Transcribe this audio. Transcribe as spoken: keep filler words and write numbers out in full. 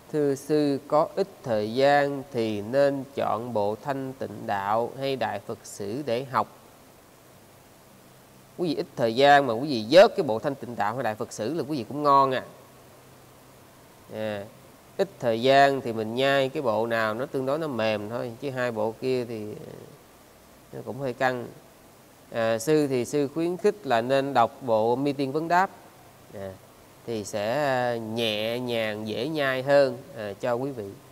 Thưa sư, có ít thời gian thì nên chọn bộ Thanh Tịnh Đạo hay Đại Phật Sử để học? Quý vị ít thời gian mà quý vị vớt cái bộ Thanh Tịnh Đạo hay Đại Phật Sử là quý vị cũng ngon à. à Ít thời gian thì mình nhai cái bộ nào nó tương đối nó mềm thôi, chứ hai bộ kia thì nó cũng hơi căng. à, Sư thì sư khuyến khích là nên đọc bộ Mi Tiên Vấn Đáp, à, thì sẽ nhẹ nhàng dễ nhai hơn à, cho quý vị.